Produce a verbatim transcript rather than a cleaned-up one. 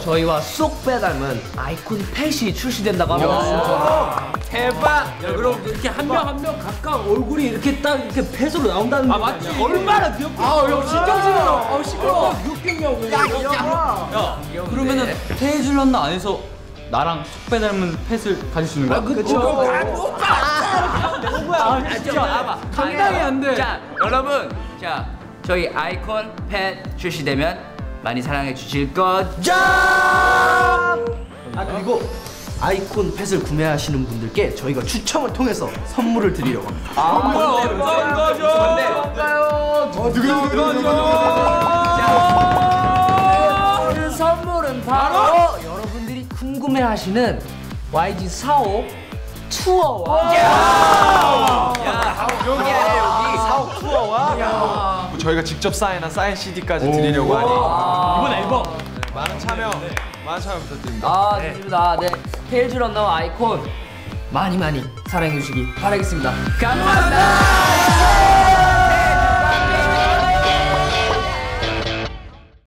저희와 쏙 빼닮은 아이콘 펫이 출시된다고 합니다. 대박! 야, 그럼 이렇게 한 명 한 명 각각 얼굴이 이렇게 딱 이렇게 펫으로 나온다는 거. 아, 맞지? 얼마나 귀엽고. 아, 야, 신경 쓰여. 아, 시끄러워. 귀엽겠냐고. 야, 귀여워. 야, 그러면은 테이즐런너 안에서 나랑 쏙 닮은 펫을 가질 수 있는 거야? 아, 그쵸. 누구야? 아, 진짜. 봐봐. 감당이 안 돼. 자, 여러분. 자, 저희 아이콘 펫 출시되면 많이 사랑해 주실 거죠? 아 그리고 아이콘 펫을 구매하시는 분들께 저희가 추첨을 통해서 선물을 드리려고 합니다. 아, 뭐야? 어떤 거죠? 뭔가요? 자, 그 선물은 바로 여러분들이 궁금해하시는 와이지 사옥 투어와 야, 여기 아니야 여기 사옥 투어와 저희가 직접 사인한 사인 씨디까지 드리려고 하니 이번 앨범 많은 참여 많은 참여 부탁드립니다. 아, 좋습니다. 네, 테일즈 런너와 아이콘 많이 많이 사랑해 주시기 바라겠습니다. 감사합니다.